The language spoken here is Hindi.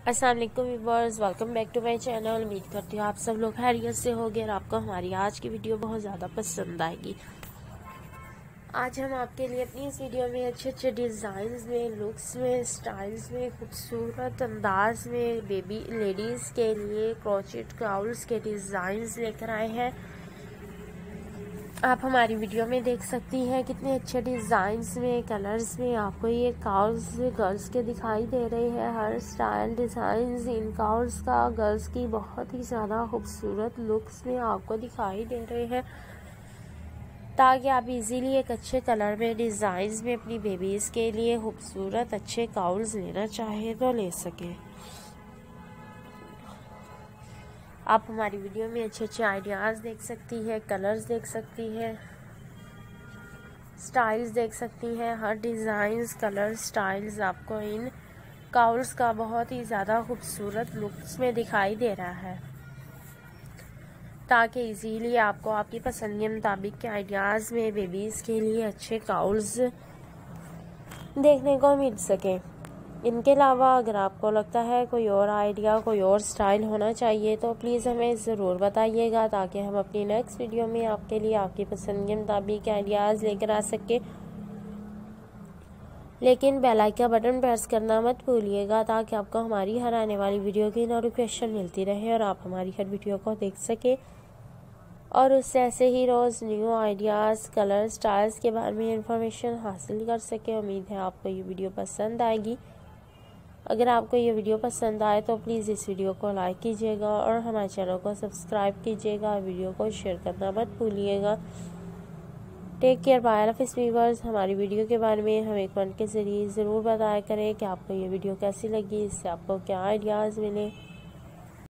अस्सलाम वालेकुम viewers, welcome back to my channel. उम्मीद करती हूँ आप सब लोग खैरियत से होंगे और आपको हमारी आज की वीडियो बहुत ज़्यादा पसंद आएगी। आज हम आपके लिए अपनी इस वीडियो में अच्छे अच्छे डिज़ाइंस में, लुक्स में, स्टाइल्स में, खूबसूरत अंदाज में बेबी लेडीज़ के लिए क्रोचेट काउल्स के डिज़ाइंस लेकर आए हैं। आप हमारी वीडियो में देख सकती हैं कितने अच्छे डिज़ाइंस में, कलर्स में आपको ये काउल्स गर्ल्स के दिखाई दे रहे हैं। हर स्टाइल डिज़ाइंस इन काउल्स का गर्ल्स की बहुत ही ज़्यादा खूबसूरत लुक्स में आपको दिखाई दे रहे हैं, ताकि आप इजीली एक अच्छे कलर में डिज़ाइंस में अपनी बेबीज़ के लिए खूबसूरत अच्छे काउल्स लेना चाहें तो ले सकें। आप हमारी वीडियो में अच्छे अच्छे आइडियाज़ देख सकती हैं, कलर्स देख सकती हैं, स्टाइल्स देख सकती हैं। हर डिज़ाइंस, कलर, स्टाइल्स आपको इन काउल्स का बहुत ही ज़्यादा खूबसूरत लुक्स में दिखाई दे रहा है, ताकि इजीली आपको आपकी पसंद के मुताबिक के आइडियाज़ में बेबीज़ के लिए अच्छे काउल्स देखने को मिल सकें। इनके अलावा अगर आपको लगता है कोई और आइडिया, कोई और स्टाइल होना चाहिए तो प्लीज़ हमें ज़रूर बताइएगा, ताकि हम अपनी नेक्स्ट वीडियो में आपके लिए आपकी पसंद के मुताबिक आइडियाज़ लेकर आ सकें। लेकिन बेल आइकन बटन प्रेस करना मत भूलिएगा, ताकि आपको हमारी हर आने वाली वीडियो की नोटिफिकेशन मिलती रहे और आप हमारी हर वीडियो को देख सकें और उससे ऐसे ही रोज़ न्यू आइडियाज़, कलर, स्टाइल्स के बारे में इंफॉर्मेशन हासिल कर सकें। उम्मीद है आपको ये वीडियो पसंद आएगी। अगर आपको ये वीडियो पसंद आए तो प्लीज़ इस वीडियो को लाइक कीजिएगा और हमारे चैनल को सब्सक्राइब कीजिएगा। वीडियो को शेयर करना मत भूलिएगा। टेक केयर, बाय, अल्लाह हाफ़िज़ व्यूअर्स। हमारी वीडियो के बारे में हमें कमेंट के ज़रिए ज़रूर बताया करें कि आपको ये वीडियो कैसी लगी, इससे आपको क्या आइडियाज़ मिले।